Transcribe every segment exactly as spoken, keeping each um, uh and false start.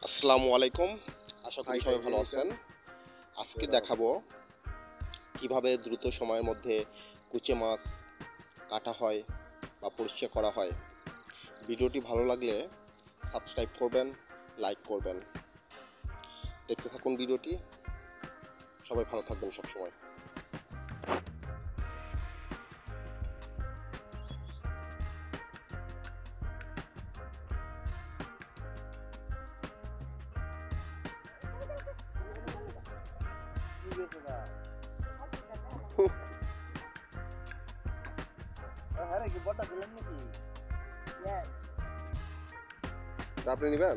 আসসালামু আলাইকুম, আশা করি সবাই ভালো আছেন। আজকে দেখাবো কিভাবে দ্রুত সময়ের মধ্যে কুচে মাছ কাটা হয় বা পরিষ্কার করা হয়। ভিডিওটি ভালো লাগলে সাবস্ক্রাইব করবেন, লাইক করবেন। দেখতে থাকুন ভিডিওটি। সবাই ভালো থাকবেন সবসময়। আপনি নেবেন?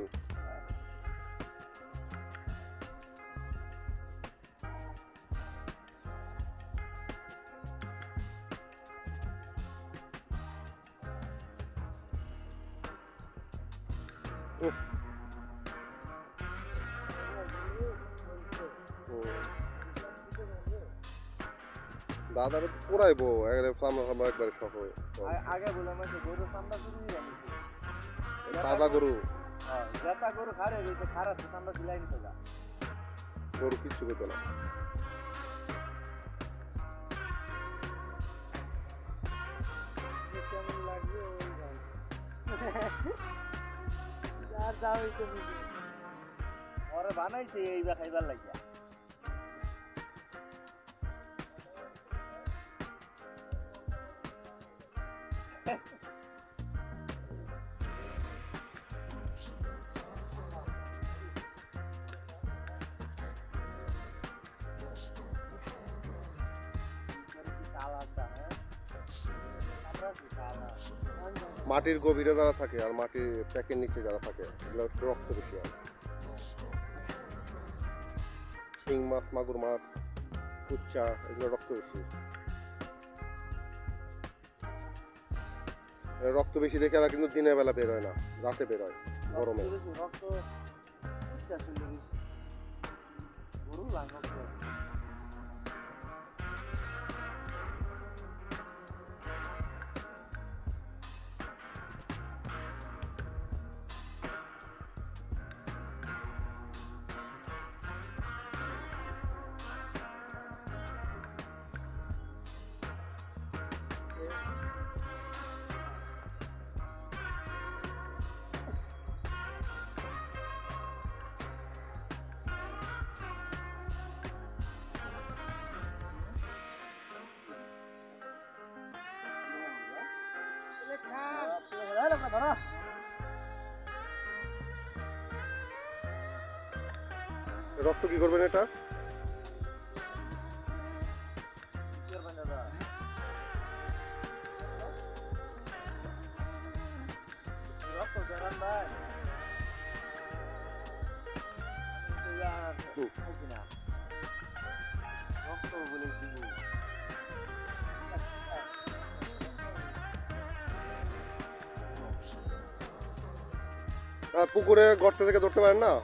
দাদা পুরাইবো একবারে সহ আগে বললাম গরু সামনা শুরু সাদা গরু জেতা গরু খারে রয়েছে খারাপ সামনা দিলাই নিতে যা গরু কিচ্ছু পেতো না। কেমন লাগবে আর যাও ওরে বানাইছে এইবা খাইবার লাগিয়া মাটির গভীরে যারা থাকে আর মাটির প্যাকের নিচে যারা থাকে এগুলো রক্ত বেশি হয়। শিং মাছ, মাগুর মাছ, কুচ্চা এগুলো রক্ত বেশি। রক্ত বেশি দেখে এরা কিন্তু দিনের বেলা বের হয় না, রাতে বের হয় গরমে। রক্ত কুচ্চা শুনলে বেশি গরু লাঙ্গল রক্ত কি করবেন এটা? রক্ত জানান ভাই না রক্ত বলে দিব পুকুরে গর্ত থেকে ধরতে পারেন না?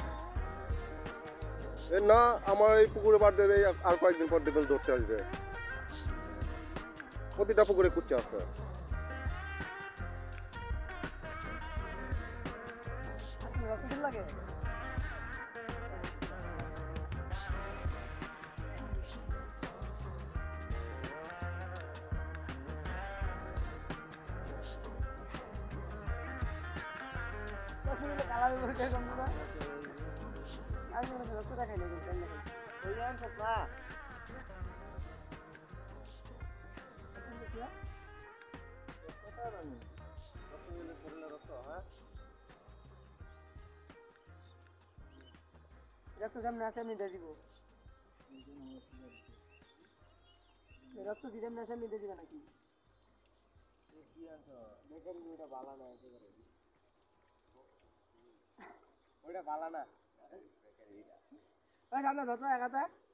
না, আমার এই পুকুরে বাদ দিয়ে দেয়, আর কয়েকদিন পর দেখবেন ধরতে আসবে। প্রতিটা পুকুরে কুচ্চা আছে। লাগে কালার করে কম না আমি মনে রক্ত দেখাই না কিন্তু ওই আনছস না কথা জানি রক্ত দিলে করলে রক্ত হ্যাঁ রক্ত সামনে আছে আমি দিয়ে দিব রক্ত দিলে না সামনে দিয়ে দিবা নাকি কি আনছো দেখেন ওটা ভালো না একেবারে ওইটা ভালো না ওই সামনে ধরতো একাতে